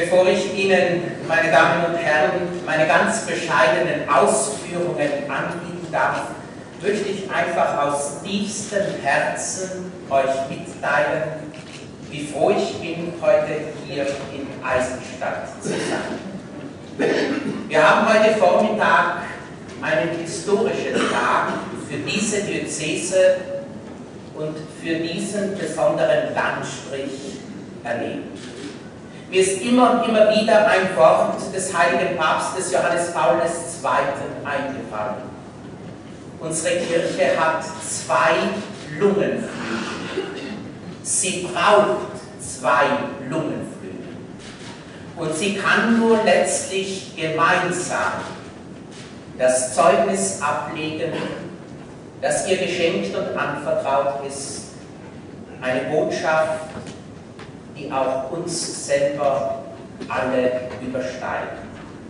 Bevor ich Ihnen, meine Damen und Herren, meine ganz bescheidenen Ausführungen anbieten darf, möchte ich einfach aus tiefstem Herzen euch mitteilen, wie froh ich bin, heute hier in Eisenstadt zu sein. Wir haben heute Vormittag einen historischen Tag für diese Diözese und für diesen besonderen Landstrich erlebt. Mir ist immer und immer wieder ein Wort des heiligen Papstes Johannes Paul II. Eingefallen. Unsere Kirche hat zwei Lungenflügel. Sie braucht zwei Lungenflügel. Und sie kann nur letztlich gemeinsam das Zeugnis ablegen, das ihr geschenkt und anvertraut ist, eine Botschaft, die auch uns selber alle übersteigt.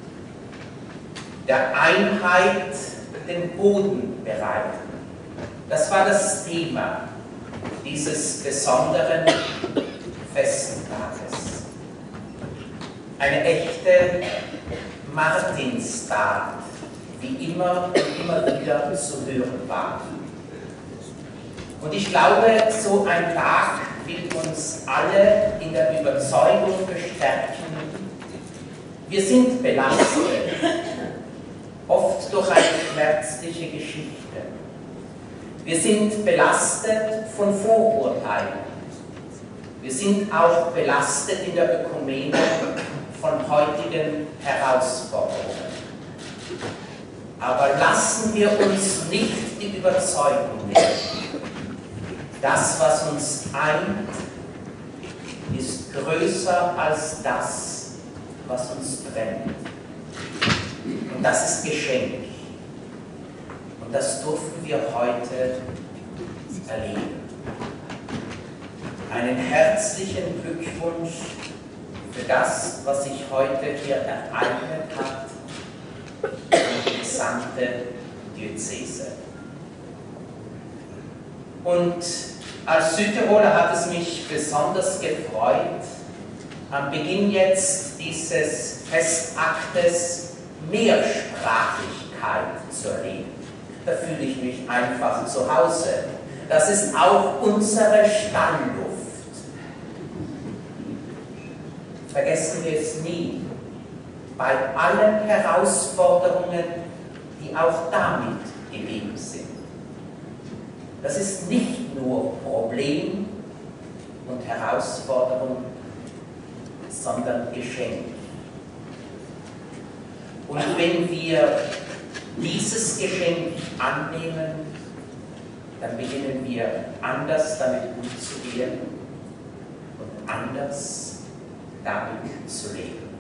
Der Einheit den Boden bereiten. Das war das Thema dieses besonderen Festtages. Eine echte Martinstat, wie immer und immer wieder zu hören war. Und ich glaube, so ein Tag will uns alle in der Überzeugung bestärken, wir sind belastet, oft durch eine schmerzliche Geschichte. Wir sind belastet von Vorurteilen. Wir sind auch belastet in der Ökumene von heutigen Herausforderungen. Aber lassen wir uns nicht die Überzeugung nehmen, das, was uns eint, ist größer als das, was uns trennt. Und das ist Geschenk. Und das durften wir heute erleben. Einen herzlichen Glückwunsch für das, was sich heute hier ereignet hat, an die gesamte Diözese. Und als Südtiroler hat es mich besonders gefreut, am Beginn jetzt dieses Festaktes Mehrsprachigkeit zu erleben. Da fühle ich mich einfach zu Hause. Das ist auch unsere Stallluft. Vergessen wir es nie. Bei allen Herausforderungen, die auch damit gegeben sind. Das ist nicht nur Problem und Herausforderung, sondern Geschenk. Und wenn wir dieses Geschenk annehmen, dann beginnen wir anders damit umzugehen und anders damit zu leben.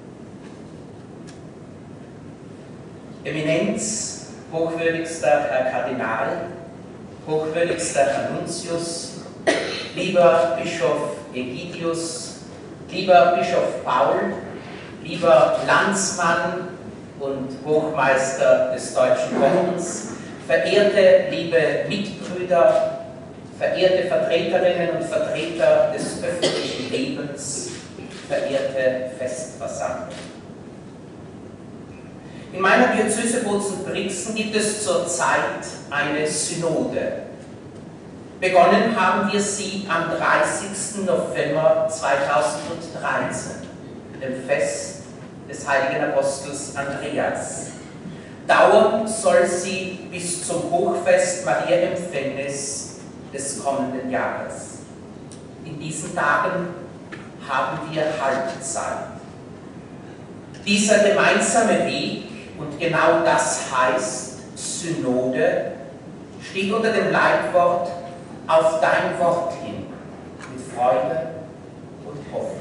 Eminenz, hochwürdigster Herr Kardinal, hochwürdigster Herr Nuntius, lieber Bischof Egidius, lieber Bischof Paul, lieber Landsmann und Hochmeister des Deutschen Ordens, verehrte liebe Mitbrüder, verehrte Vertreterinnen und Vertreter des öffentlichen Lebens, verehrte Festversammlung. In meiner Diözese Bozen-Brixen gibt es zurzeit eine Synode. Begonnen haben wir sie am 30. November 2013, dem Fest des heiligen Apostels Andreas. Dauern soll sie bis zum Hochfest Maria Empfängnis des kommenden Jahres. In diesen Tagen haben wir Halbzeit. Dieser gemeinsame Weg, und genau das heißt Synode, steht unter dem Leitwort auf dein Wort hin, mit Freude und Hoffnung.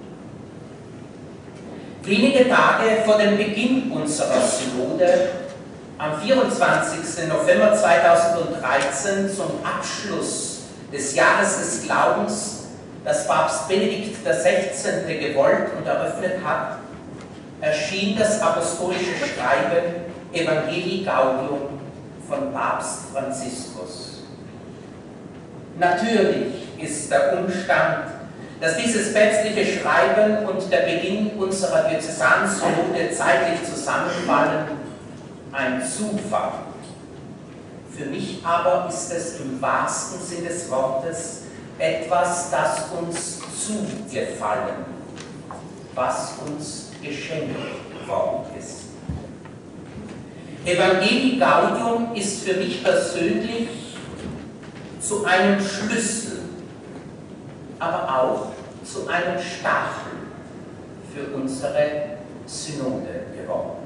Wenige Tage vor dem Beginn unserer Synode, am 24. November 2013, zum Abschluss des Jahres des Glaubens, das Papst Benedikt XVI. Gewollt und eröffnet hat, erschien das apostolische Schreiben Evangelii Gaudium von Papst Franziskus. Natürlich ist der Umstand, dass dieses päpstliche Schreiben und der Beginn unserer Diözesansynode zeitlich zusammenfallen, ein Zufall. Für mich aber ist es im wahrsten Sinn des Wortes etwas, das uns zugefallen, was uns geschenkt worden ist. Evangelii Gaudium ist für mich persönlich zu einem Schlüssel, aber auch zu einem Stachel für unsere Synode geworden.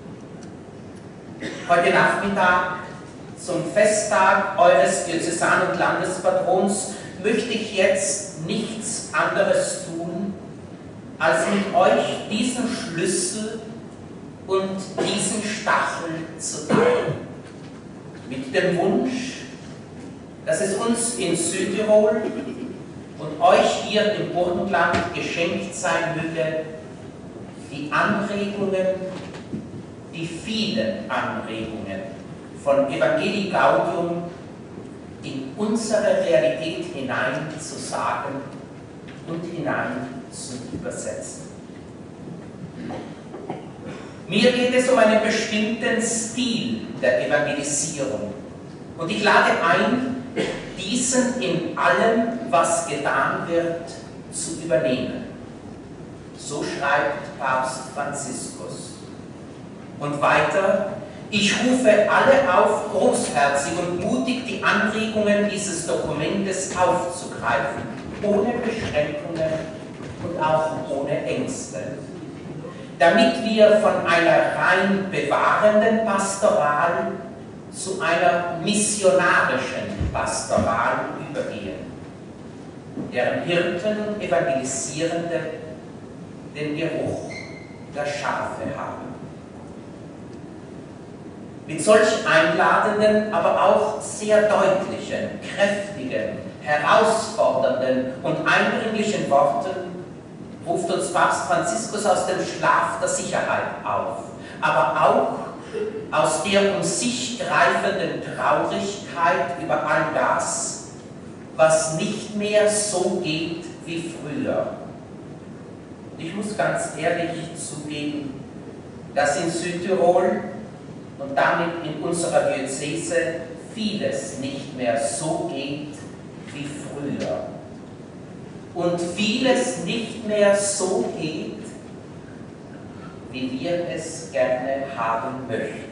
Heute Nachmittag zum Festtag eures Diözesan- und Landespatrons möchte ich jetzt nichts anderes tun, als mit euch diesen Schlüssel und diesen Stachel zu teilen. Mit dem Wunsch, dass es uns in Südtirol und euch hier im Burgenland geschenkt sein möge, die Anregungen, die vielen Anregungen von Evangelii Gaudium in unsere Realität hinein zu sagen und hinein zu übersetzen. Mir geht es um einen bestimmten Stil der Evangelisierung und ich lade ein, diesen in allem, was getan wird, zu übernehmen. So schreibt Papst Franziskus. Und weiter: Ich rufe alle auf, großherzig und mutig die Anregungen dieses Dokumentes aufzugreifen, ohne Beschränkungen und auch ohne Ängste, damit wir von einer rein bewahrenden Pastoral zu einer missionarischen Pastoral übergehen, deren Hirten und Evangelisierende den Geruch der Schafe haben. Mit solch einladenden, aber auch sehr deutlichen, kräftigen, herausfordernden und eindringlichen Worten ruft uns Papst Franziskus aus dem Schlaf der Sicherheit auf, aber auch aus der um sich greifenden Traurigkeit über all das, was nicht mehr so geht wie früher. Ich muss ganz ehrlich zugeben, dass in Südtirol und damit in unserer Diözese vieles nicht mehr so geht wie früher. Und vieles nicht mehr so geht, wie wir es gerne haben möchten.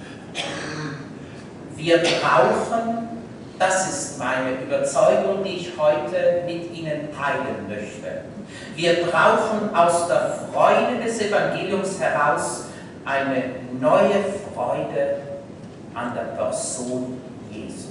Wir brauchen, das ist meine Überzeugung, die ich heute mit Ihnen teilen möchte, wir brauchen aus der Freude des Evangeliums heraus eine neue Freude an der Person Jesu.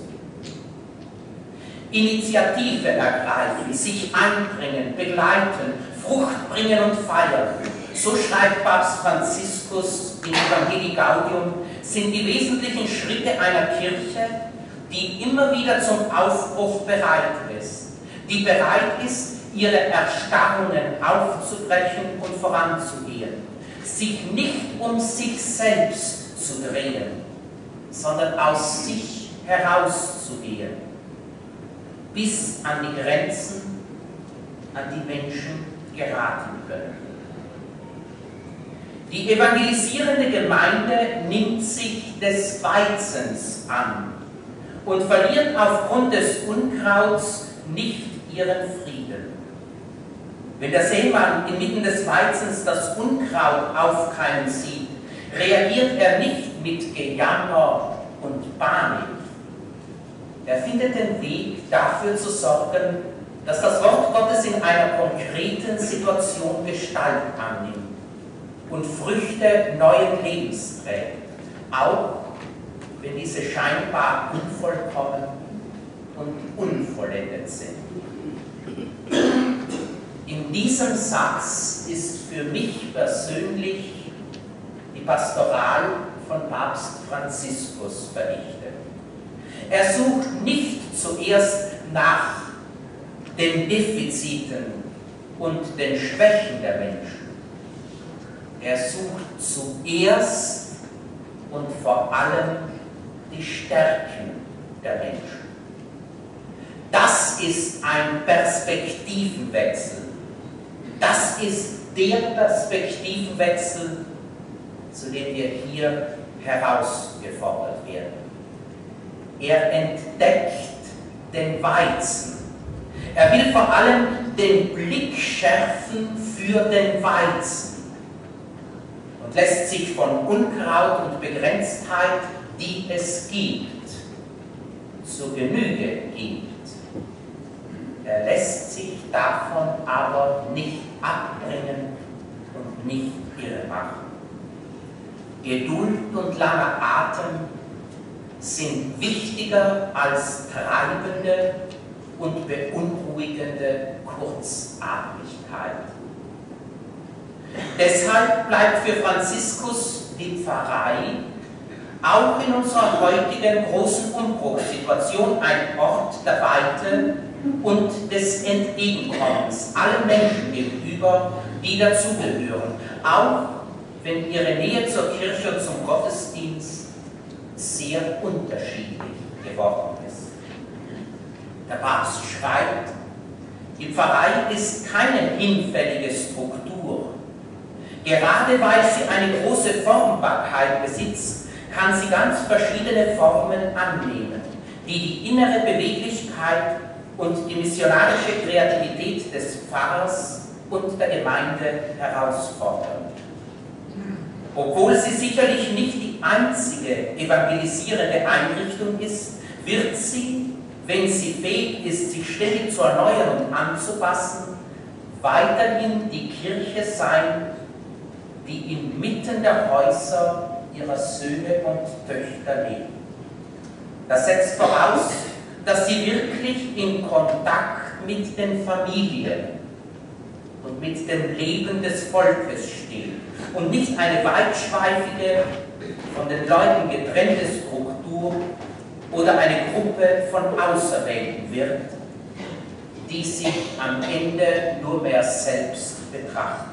Initiative ergreifen, sich einbringen, begleiten, Frucht bringen und feiern. So schreibt Papst Franziskus in Evangelii Gaudium, sind die wesentlichen Schritte einer Kirche, die immer wieder zum Aufbruch bereit ist, die bereit ist, ihre Erstarrungen aufzubrechen und voranzugehen, sich nicht um sich selbst zu drehen, sondern aus sich herauszugehen, bis an die Grenzen, an die Menschen geraten können. Die evangelisierende Gemeinde nimmt sich des Weizens an und verliert aufgrund des Unkrauts nicht ihren Frieden. Wenn der Seemann inmitten des Weizens das Unkraut aufkeimen sieht, reagiert er nicht mit Gejammer und Panik. Er findet den Weg, dafür zu sorgen, dass das Wort Gottes in einer konkreten Situation Gestalt annimmt und Früchte neuen Lebens trägt, auch wenn diese scheinbar unvollkommen und unvollendet sind. In diesem Satz ist für mich persönlich die Pastoral von Papst Franziskus verrichtet. Er sucht nicht zuerst nach den Defiziten und den Schwächen der Menschen. Er sucht zuerst und vor allem die Stärken der Menschen. Das ist ein Perspektivenwechsel. Das ist der Perspektivenwechsel, zu dem wir hier herausgefordert werden. Er entdeckt den Weizen. Er will vor allem den Blick schärfen für den Weizen und lässt sich von Unkraut und Begrenztheit, die es gibt, zur Genüge gibt. Er lässt sich davon aber nicht abbringen und nicht irre machen. Geduld und langer Atem sind wichtiger als treibende und beunruhigende Kurzatmigkeit. Deshalb bleibt für Franziskus die Pfarrei auch in unserer heutigen großen Umbruchssituation ein Ort der Weite und des Entgegenkommens allen Menschen gegenüber, die dazugehören, auch wenn ihre Nähe zur Kirche und zum Gottesdienst sehr unterschiedlich geworden ist. Der Papst schreibt, die Pfarrei ist keine hinfällige Struktur. Gerade weil sie eine große Formbarkeit besitzt, kann sie ganz verschiedene Formen annehmen, die die innere Beweglichkeit und die missionarische Kreativität des Pfarrers und der Gemeinde herausfordern. Obwohl sie sicherlich nicht die einzige evangelisierende Einrichtung ist, wird sie, wenn sie fähig ist, sich ständig zu erneuern und anzupassen, weiterhin die Kirche sein, die inmitten der Häuser ihrer Söhne und Töchter lebt. Das setzt voraus, dass sie wirklich in Kontakt mit den Familien und mit dem Leben des Volkes steht und nicht eine weitschweifige, von den Leuten getrennte Struktur oder eine Gruppe von Auserwählten wird, die sich am Ende nur mehr selbst betrachten.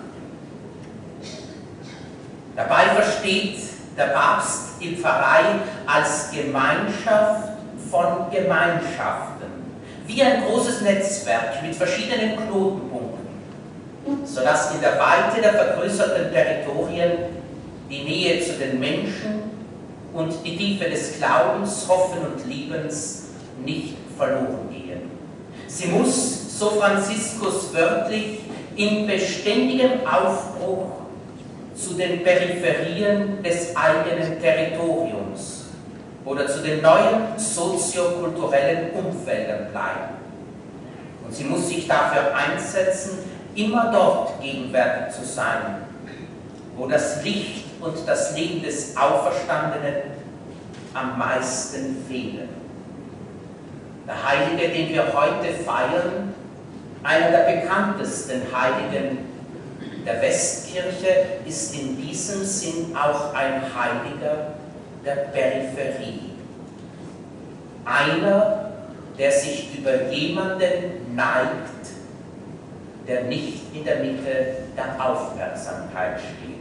Dabei versteht der Papst die Pfarrei als Gemeinschaft von Gemeinschaften, wie ein großes Netzwerk mit verschiedenen Knotenpunkten, sodass in der Weite der vergrößerten Territorien die Nähe zu den Menschen und die Tiefe des Glaubens, Hoffen und Liebens nicht verloren gehen. Sie muss, so Franziskus wörtlich, in beständigem Aufbruch zu den Peripherien des eigenen Territoriums oder zu den neuen soziokulturellen Umfeldern bleiben. Und sie muss sich dafür einsetzen, immer dort gegenwärtig zu sein, wo das Licht und das Leben des Auferstandenen am meisten fehlen. Der Heilige, den wir heute feiern, einer der bekanntesten Heiligen der Westkirche, ist in diesem Sinn auch ein Heiliger der Peripherie. Einer, der sich über jemanden neigt, der nicht in der Mitte der Aufmerksamkeit steht.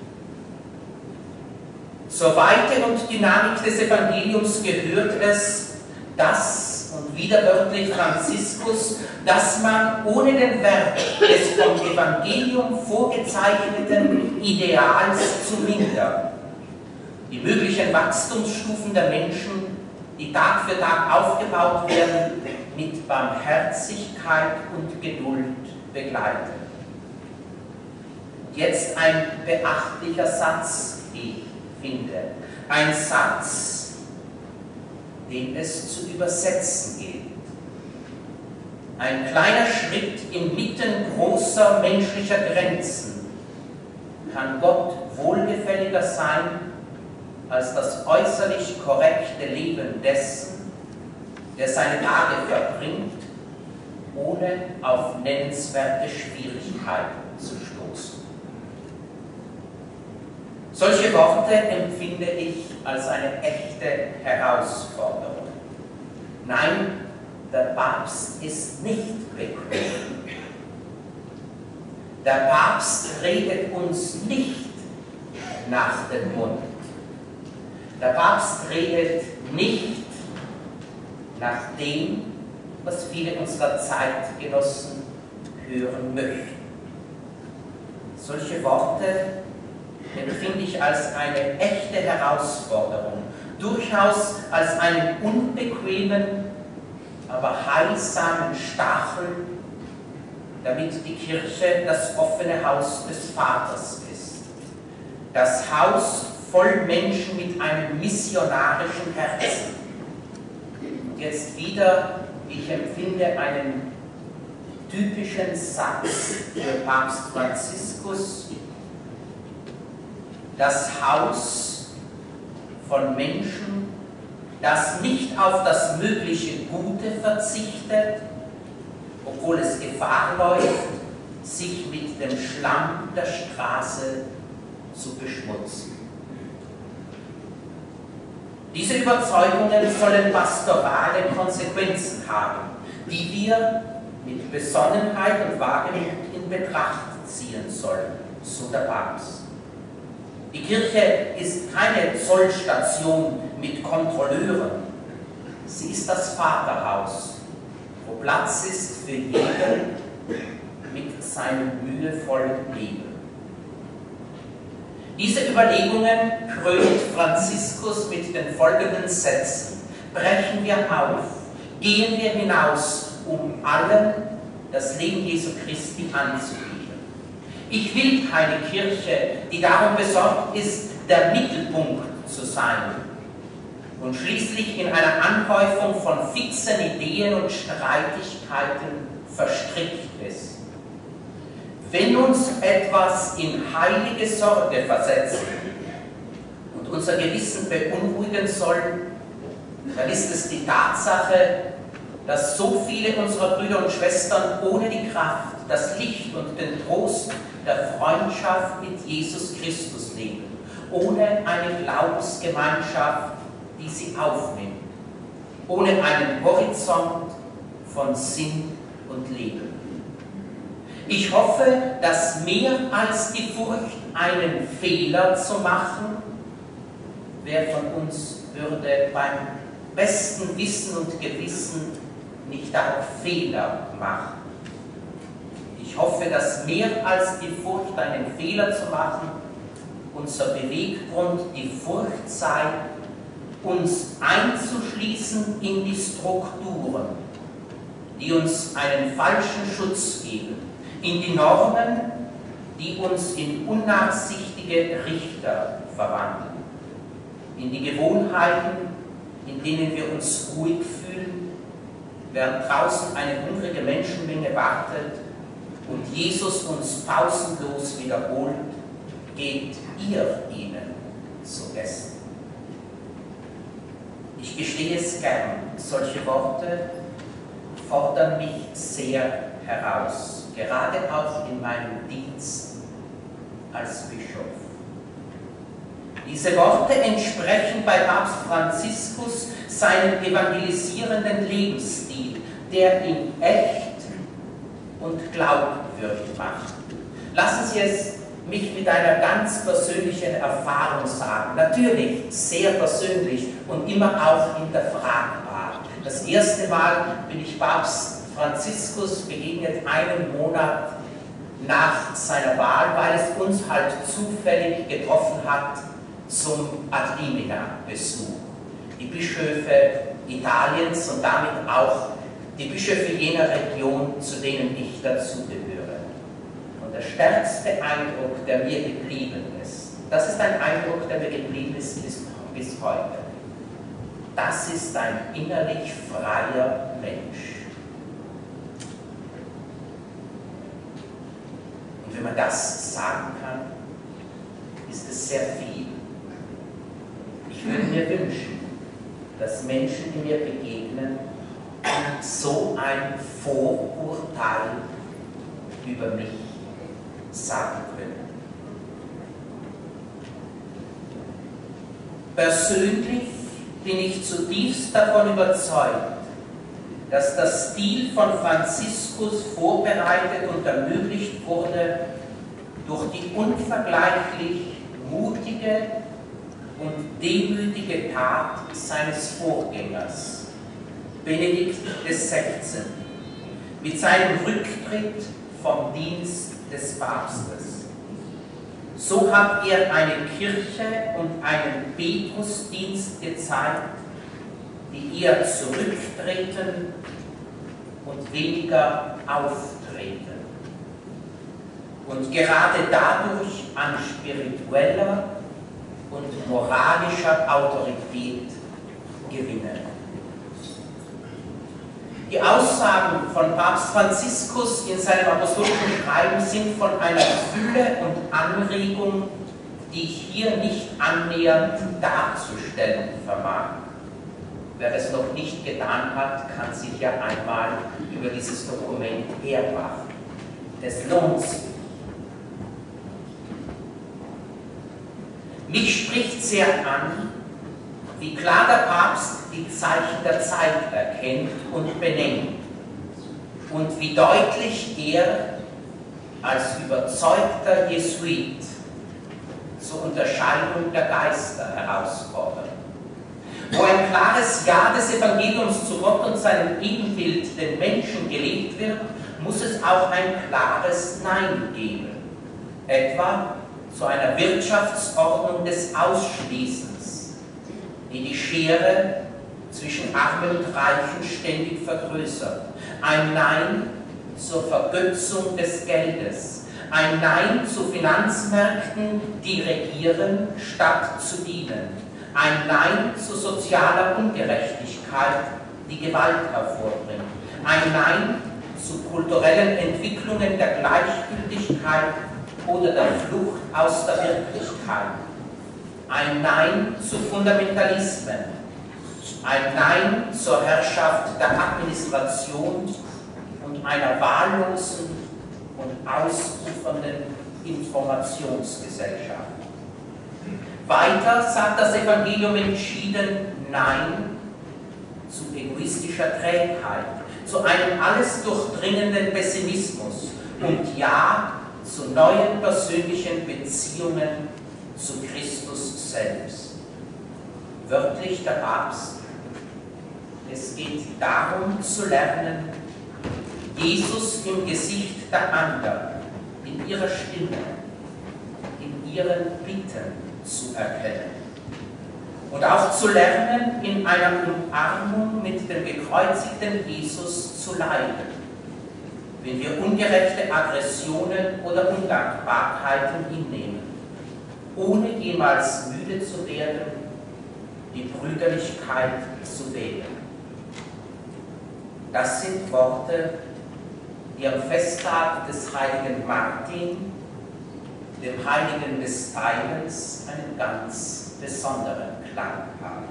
Zur Weite und Dynamik des Evangeliums gehört es, dass, und wieder wörtlich Franziskus, dass man ohne den Wert des vom Evangelium vorgezeichneten Ideals zu mindern, die möglichen Wachstumsstufen der Menschen, die Tag für Tag aufgebaut werden, mit Barmherzigkeit und Geduld begleiten. Jetzt ein beachtlicher Satz, wie ich finde. Ein Satz, den es zu übersetzen gilt. Ein kleiner Schritt inmitten großer menschlicher Grenzen kann Gott wohlgefälliger sein als das äußerlich korrekte Leben dessen, der seine Tage verbringt, ohne auf nennenswerte Schwierigkeiten zu stoßen. Solche Worte empfinde ich als eine echte Herausforderung. Nein, der Papst ist nicht bequem. Der Papst redet uns nicht nach dem Mund. Der Papst redet nicht nach dem, was viele unserer Zeitgenossen hören möchten. Solche Worte empfinde ich als eine echte Herausforderung, durchaus als einen unbequemen, aber heilsamen Stachel, damit die Kirche das offene Haus des Vaters ist. Das Haus voll Menschen mit einem missionarischen Herzen. Und jetzt wieder, ich empfinde einen typischen Satz für Papst Franziskus: Das Haus von Menschen, das nicht auf das mögliche Gute verzichtet, obwohl es Gefahr läuft, sich mit dem Schlamm der Straße zu beschmutzen. Diese Überzeugungen sollen pastorale Konsequenzen haben, die wir mit Besonnenheit und Wagemut in Betracht ziehen sollen, so der Papst. Die Kirche ist keine Zollstation mit Kontrolleuren. Sie ist das Vaterhaus, wo Platz ist für jeden mit seinem mühevollen Leben. Diese Überlegungen krönt Franziskus mit den folgenden Sätzen: Brechen wir auf, gehen wir hinaus, um allen das Leben Jesu Christi anzubieten. Ich will keine Kirche, die darum besorgt ist, der Mittelpunkt zu sein und schließlich in einer Anhäufung von fixen Ideen und Streitigkeiten verstrickt ist. Wenn uns etwas in heilige Sorge versetzen und unser Gewissen beunruhigen soll, dann ist es die Tatsache, dass so viele unserer Brüder und Schwestern ohne die Kraft, das Licht und den Trost der Freundschaft mit Jesus Christus leben, ohne eine Glaubensgemeinschaft, die sie aufnimmt, ohne einen Horizont von Sinn und Leben. Ich hoffe, dass mehr als die Furcht, einen Fehler zu machen, wer von uns würde beim besten Wissen und Gewissen nicht auch Fehler machen. Ich hoffe, dass mehr als die Furcht, einen Fehler zu machen, unser Beweggrund die Furcht sei, uns einzuschließen in die Strukturen, die uns einen falschen Schutz geben, in die Normen, die uns in unnachsichtige Richter verwandeln, in die Gewohnheiten, in denen wir uns ruhig fühlen, während draußen eine hungrige Menschenmenge wartet und Jesus uns pausenlos wiederholt: Gebt ihr ihnen zu essen. Ich gestehe es gern, solche Worte fordern mich sehr heraus, gerade auch in meinem Dienst als Bischof. Diese Worte entsprechen bei Papst Franziskus seinem evangelisierenden Lebensstil, der ihn echt und glaubwürdig macht. Lassen Sie es mich mit einer ganz persönlichen Erfahrung sagen, natürlich sehr persönlich und immer auch hinterfragbar. Das erste Mal bin ich Papst Franziskus begegnet, einen Monat nach seiner Wahl, weil es uns halt zufällig getroffen hat zum Ad Limina-Besuch. Die Bischöfe Italiens und damit auch die Bischöfe jener Region, zu denen ich dazugehöre. Und der stärkste Eindruck, der mir geblieben ist, das ist ein Eindruck, der mir geblieben ist bis heute. Das ist ein innerlich freier Mensch. Und wenn man das sagen kann, ist es sehr viel. Ich würde mir wünschen, dass Menschen, die mir begegnen, so ein Vorurteil über mich sagen können. Persönlich bin ich zutiefst davon überzeugt, dass das Stil von Franziskus vorbereitet und ermöglicht wurde durch die unvergleichlich mutige und demütige Tat seines Vorgängers, Benedikt XVI. mit seinem Rücktritt vom Dienst des Papstes. So hat er eine Kirche und einen Petrusdienst gezeigt, die eher zurücktreten und weniger auftreten und gerade dadurch an spiritueller und moralischer Autorität gewinnen. Die Aussagen von Papst Franziskus in seinem apostolischen Schreiben sind von einer Fülle und Anregung, die ich hier nicht annähernd darzustellen vermag. Wer es noch nicht getan hat, kann sich ja einmal über dieses Dokument hermachen. Es lohnt sich. Mich spricht sehr an, wie klar der Papst die Zeichen der Zeit erkennt und benennt und wie deutlich er als überzeugter Jesuit zur Unterscheidung der Geister herausfordert. Wo ein klares Ja des Evangeliums zu Gott und seinem Ebenbild den Menschen gelebt wird, muss es auch ein klares Nein geben, etwa zu einer Wirtschaftsordnung des Ausschließens, die Schere zwischen Armen und Reichen ständig vergrößert. Ein Nein zur Vergötzung des Geldes. Ein Nein zu Finanzmärkten, die regieren, statt zu dienen. Ein Nein zu sozialer Ungerechtigkeit, die Gewalt hervorbringt. Ein Nein zu kulturellen Entwicklungen der Gleichgültigkeit oder der Flucht aus der Wirklichkeit. Ein Nein zu Fundamentalismen. Ein Nein zur Herrschaft der Administration und einer wahllosen und ausufernden Informationsgesellschaft. Weiter sagt das Evangelium entschieden Nein zu egoistischer Trägheit, zu einem alles durchdringenden Pessimismus und Ja zu neuen persönlichen Beziehungen zu Christus selbst. Wörtlich der Papst: Es geht darum zu lernen, Jesus im Gesicht der anderen, in ihrer Stimme, in ihren Bitten zu erkennen. Und auch zu lernen, in einer Umarmung mit dem gekreuzigten Jesus zu leiden, wenn wir ungerechte Aggressionen oder Undankbarkeiten hinnehmen, ohne jemals müde zu werden, die Brüderlichkeit zu wählen. Das sind Worte, die am Festtag des heiligen Martin, dem Heiligen des Teilens, einen ganz besonderen Klang haben.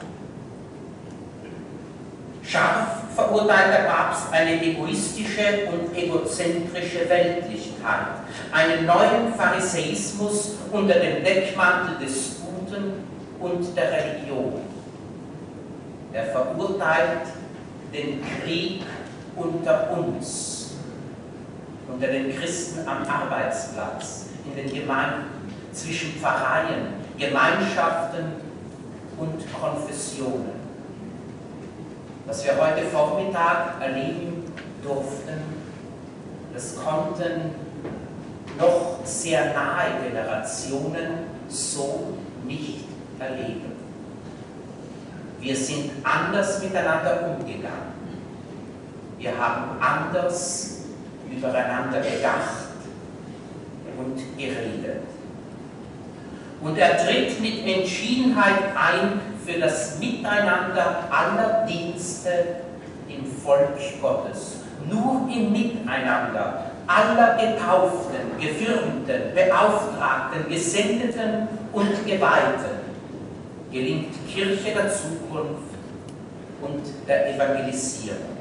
Scharf verurteilt der Papst eine egoistische und egozentrische Weltlichkeit, einen neuen Pharisäismus unter dem Deckmantel des Guten und der Religion. Er verurteilt den Krieg unter uns, unter den Christen am Arbeitsplatz, in den Gemeinden, zwischen Pfarreien, Gemeinschaften und Konfessionen. Was wir heute Vormittag erleben durften, das konnten noch sehr nahe Generationen so nicht erleben. Wir sind anders miteinander umgegangen. Wir haben anders übereinander gedacht und geredet. Und er tritt mit Entschiedenheit ein für das Miteinander aller Dienste im Volk Gottes. Nur im Miteinander aller Getauften, Gefirmten, Beauftragten, Gesendeten und Geweihten gelingt Kirche der Zukunft und der Evangelisierung.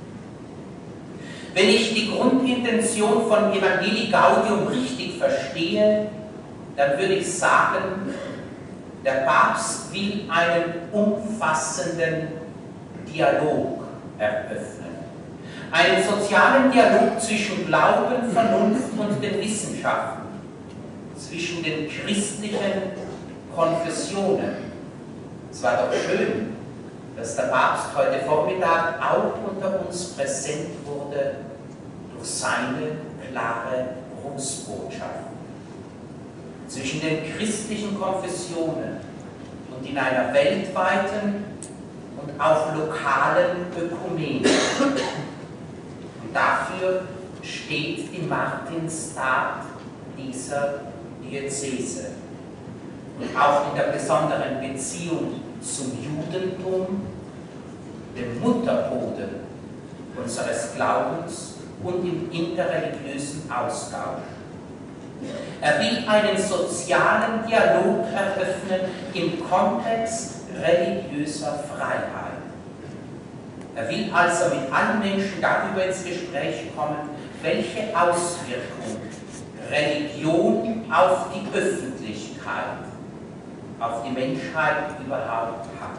Wenn ich die Grundintention von Evangelii Gaudium richtig verstehe, dann würde ich sagen, der Papst will einen umfassenden Dialog eröffnen. Einen sozialen Dialog zwischen Glauben, Vernunft und den Wissenschaften, zwischen den christlichen Konfessionen. Es war doch schön, dass der Papst heute Vormittag auch unter uns präsent wurde durch seine klare Grußbotschaft. Zwischen den christlichen Konfessionen und in einer weltweiten und auch lokalen Ökumene. Und dafür steht die Martinstat dieser Diözese. Und auch in der besonderen Beziehung zum Judentum, dem Mutterboden unseres Glaubens und im interreligiösen Austausch. Er will einen sozialen Dialog eröffnen im Kontext religiöser Freiheit. Er will also mit allen Menschen darüber ins Gespräch kommen, welche Auswirkung Religion auf die Öffentlichkeit, auf die Menschheit überhaupt hat.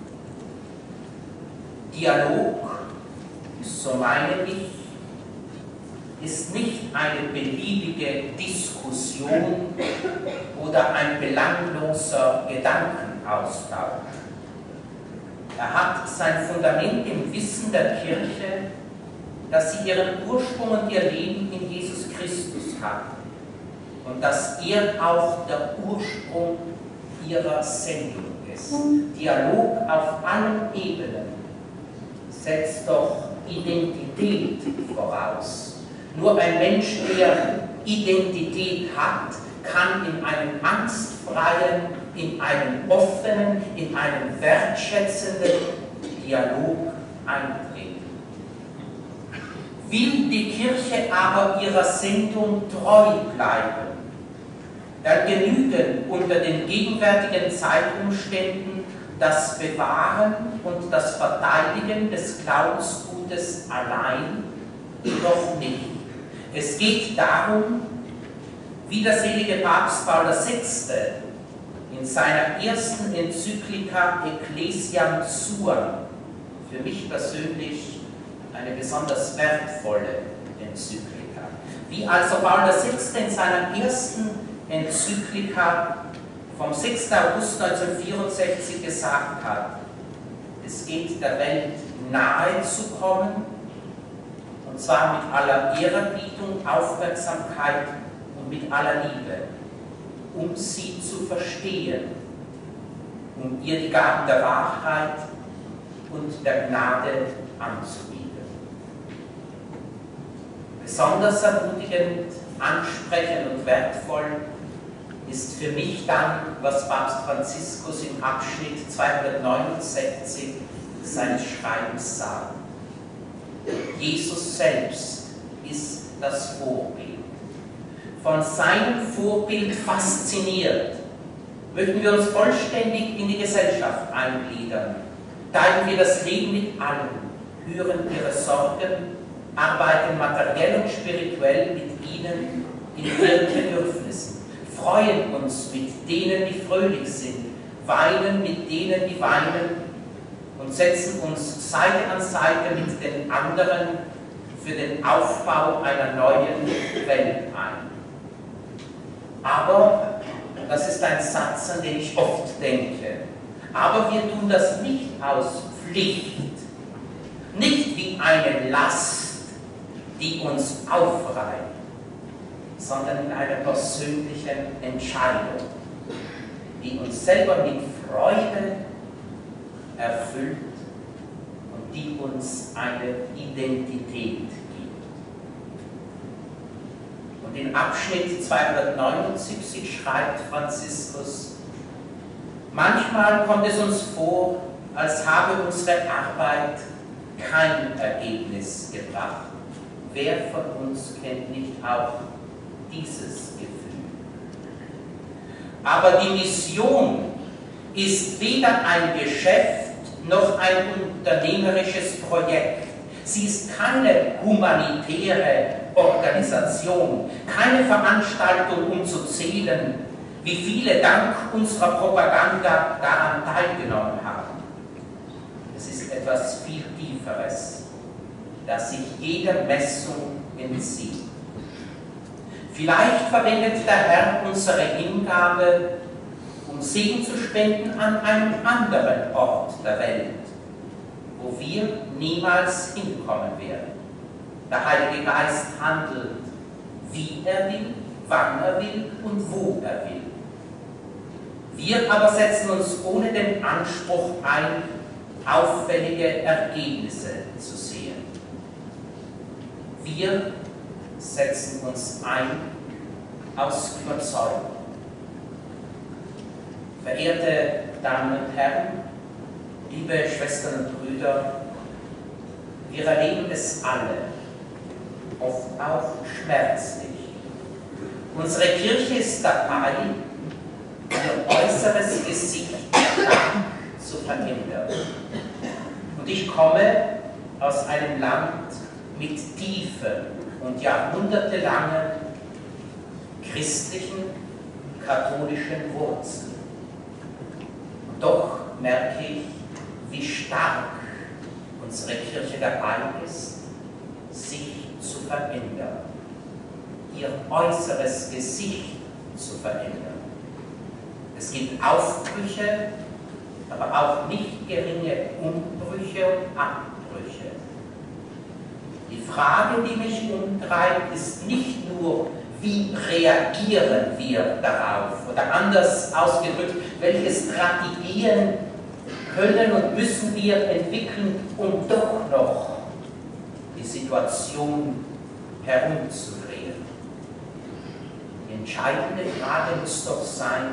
Dialog, so meine ich, ist nicht eine beliebige Diskussion oder ein belangloser Gedankenaustausch. Er hat sein Fundament im Wissen der Kirche, dass sie ihren Ursprung und ihr Leben in Jesus Christus hat und dass er auch der Ursprung ihrer Sendung ist. Dialog auf allen Ebenen setzt doch Identität voraus. Nur ein Mensch, der Identität hat, kann in einen angstfreien, in einen offenen, in einen wertschätzenden Dialog eintreten. Will die Kirche aber ihrer Sendung treu bleiben, dann genügen unter den gegenwärtigen Zeitumständen das Bewahren und das Verteidigen des Glaubensgutes allein noch nicht. Es geht darum, wie der selige Papst Paul VI. In seiner ersten Enzyklika Ecclesiam Suam, für mich persönlich eine besonders wertvolle Enzyklika, wie also Paul VI. In seiner ersten Enzyklika vom 6. August 1964 gesagt hat, es geht der Welt nahe zu kommen, und zwar mit aller Ehrerbietung, Aufmerksamkeit und mit aller Liebe, um sie zu verstehen, um ihr die Gaben der Wahrheit und der Gnade anzubieten. Besonders ermutigend, ansprechend und wertvoll ist für mich dann, was Papst Franziskus im Abschnitt 269 seines Schreibens sagt. Jesus selbst ist das Vorbild. Von seinem Vorbild fasziniert, möchten wir uns vollständig in die Gesellschaft eingliedern, teilen wir das Leben mit allen, hören ihre Sorgen, arbeiten materiell und spirituell mit ihnen in ihren Bedürfnissen, freuen uns mit denen, die fröhlich sind, weinen mit denen, die weinen, und setzen uns Seite an Seite mit den anderen für den Aufbau einer neuen Welt ein. Aber, und das ist ein Satz, an den ich oft denke, aber wir tun das nicht aus Pflicht, nicht wie eine Last, die uns aufreibt, sondern in einer persönlichen Entscheidung, die uns selber mit Freude erfüllt und die uns eine Identität gibt. Und in Abschnitt 279 schreibt Franziskus: Manchmal kommt es uns vor, als habe unsere Arbeit kein Ergebnis gebracht. Wer von uns kennt nicht auch dieses Gefühl? Aber die Mission ist weder ein Geschäft noch ein unternehmerisches Projekt. Sie ist keine humanitäre Organisation, keine Veranstaltung, um zu zählen, wie viele dank unserer Propaganda daran teilgenommen haben. Es ist etwas viel Tieferes, das sich jeder Messung entzieht. Vielleicht verwendet der Herr unsere Hingabe, um Segen zu spenden an einem anderen Ort der Welt, wir niemals hinkommen werden. Der Heilige Geist handelt, wie er will, wann er will und wo er will. Wir aber setzen uns ohne den Anspruch ein, auffällige Ergebnisse zu sehen. Wir setzen uns ein aus Überzeugung. Verehrte Damen und Herren, liebe Schwestern und Brüder, wir erleben es alle, oft auch schmerzlich. Unsere Kirche ist dabei, ihr äußeres Gesicht zu verändern. Und ich komme aus einem Land mit tiefen und jahrhundertelangen christlichen, katholischen Wurzeln. Und doch merke ich, wie stark unsere Kirche dabei ist, sich zu verändern, ihr äußeres Gesicht zu verändern. Es gibt Aufbrüche, aber auch nicht geringe Umbrüche und Abbrüche. Die Frage, die mich umtreibt, ist nicht nur, wie reagieren wir darauf? Oder anders ausgedrückt, welche Strategien können und müssen wir entwickeln, um doch noch die Situation herumzudrehen? Die entscheidende Frage muss doch sein,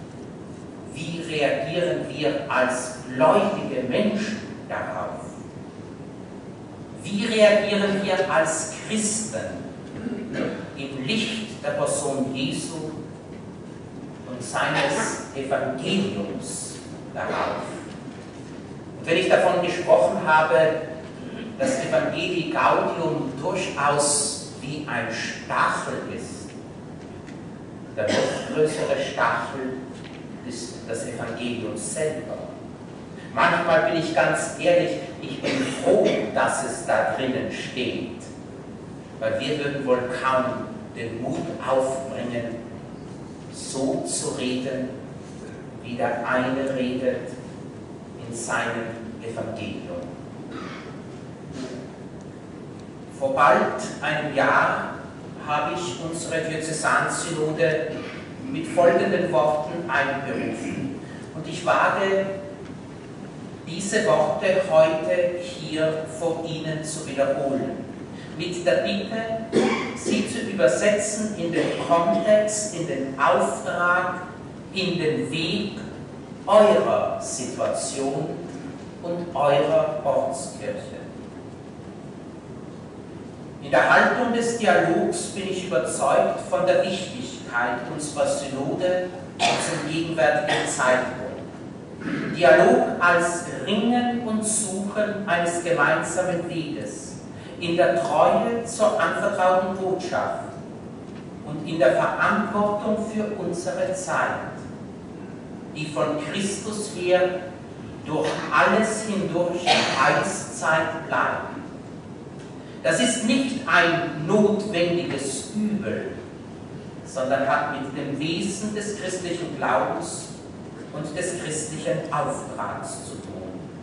wie reagieren wir als gläubige Menschen darauf? Wie reagieren wir als Christen im Licht der Person Jesu und seines Evangeliums darauf? Und wenn ich davon gesprochen habe, dass Evangelii Gaudium durchaus wie ein Stachel ist, der noch größere Stachel ist das Evangelium selber. Manchmal bin ich ganz ehrlich, ich bin froh, dass es da drinnen steht, weil wir würden wohl kaum den Mut aufbringen, so zu reden, wie der eine redet in seinem Evangelium. Vor bald einem Jahr habe ich unsere Diözesansynode mit folgenden Worten einberufen. Und ich wage, diese Worte heute hier vor Ihnen zu wiederholen, mit der Bitte, sie zu übersetzen in den Kontext, in den Auftrag, in den Weg eurer Situation und eurer Ortskirche. In der Haltung des Dialogs bin ich überzeugt von der Wichtigkeit unserer Synode zum gegenwärtigen Zeitpunkt. Dialog als Ringen und Suchen eines gemeinsamen Weges, in der Treue zur anvertrauten Botschaft und in der Verantwortung für unsere Zeit, die von Christus her durch alles hindurch Heißzeit bleibt. Das ist nicht ein notwendiges Übel, sondern hat mit dem Wesen des christlichen Glaubens und des christlichen Auftrags zu tun.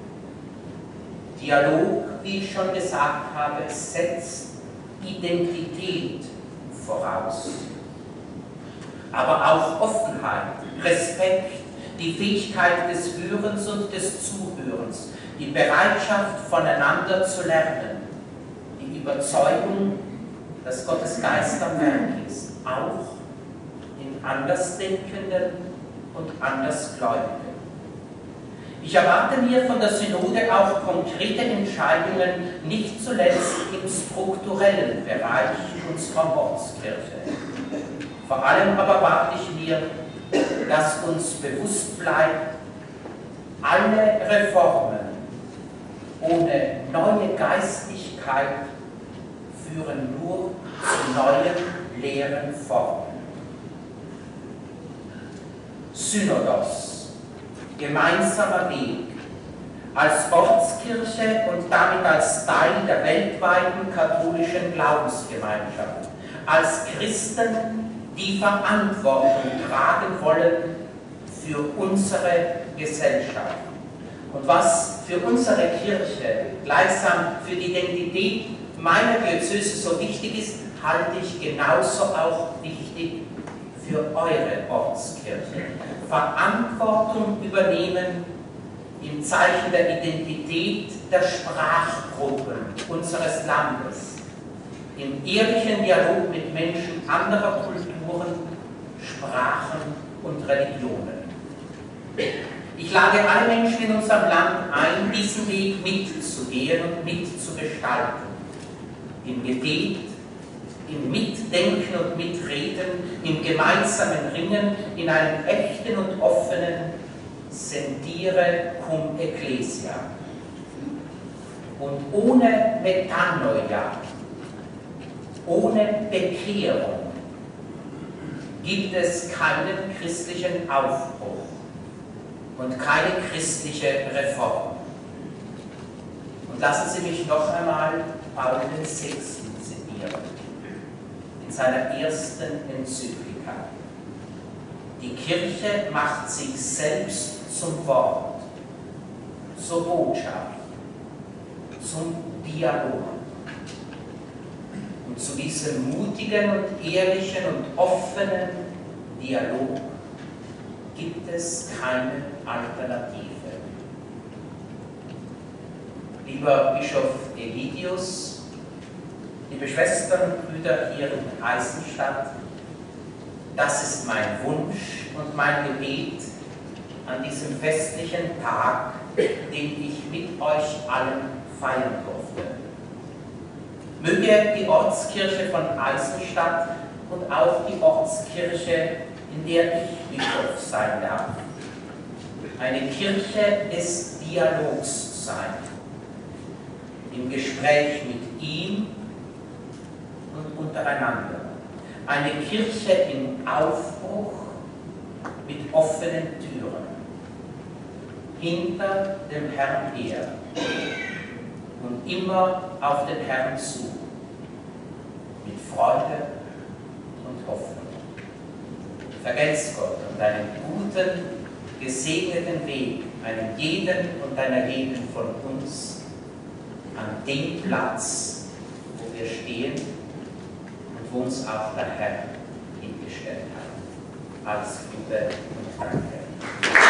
Dialog, wie ich schon gesagt habe, setzt Identität voraus. Aber auch Offenheit, Respekt, die Fähigkeit des Hörens und des Zuhörens, die Bereitschaft, voneinander zu lernen, die Überzeugung, dass Gottes Geist am Werk ist, auch in Andersdenkenden und Andersgläubigen. Ich erwarte mir von der Synode auch konkrete Entscheidungen, nicht zuletzt im strukturellen Bereich unserer Ortskirche. Vor allem aber erwarte ich mir, dass uns bewusst bleibt, alle Reformen ohne neue Geistlichkeit führen nur zu neuen leeren Formen. Synodos, gemeinsamer Weg, als Ortskirche und damit als Teil der weltweiten katholischen Glaubensgemeinschaft, als Christen, die Verantwortung tragen wollen für unsere Gesellschaft Und was für unsere Kirche gleichsam für die Identität meiner Diözese so wichtig ist, halte ich genauso auch wichtig für eure Ortskirche. Verantwortung übernehmen im Zeichen der Identität der Sprachgruppen unseres Landes, im ehrlichen Dialog mit Menschen anderer Kulturen, Sprachen und Religionen. Ich lade alle Menschen in unserem Land ein, diesen Weg mitzugehen und mitzugestalten. Im Gebet, im Mitdenken und Mitreden, im gemeinsamen Ringen, in einem echten und offenen Sentire cum Ecclesia. Und ohne Metanoia, ohne Bekehrung, gibt es keinen christlichen Aufbruch und keine christliche Reform. Und lassen Sie mich noch einmal Paul VI. Zitieren, in seiner ersten Enzyklika. Die Kirche macht sich selbst zum Wort, zur Botschaft, zum Dialog. Und zu diesem mutigen und ehrlichen und offenen Dialog gibt es keine Alternative. Lieber Bischof Egidius, liebe Schwestern und Brüder hier in Eisenstadt, das ist mein Wunsch und mein Gebet an diesem festlichen Tag, den ich mit euch allen feiern durfte. Möge die Ortskirche von Eisenstadt und auch die Ortskirche, in der ich Bischof sein darf, eine Kirche des Dialogs sein, im Gespräch mit ihm und untereinander. Eine Kirche im Aufbruch mit offenen Türen, hinter dem Herrn her und immer auf den Herrn zu, mit Freude und Hoffnung. Vergelt's Gott und einen guten, gesegneten Weg einem jeden und einer jeden von uns an dem Platz, wo wir stehen und wo uns auch der Herr hingestellt hat. Alles Gute und Danke.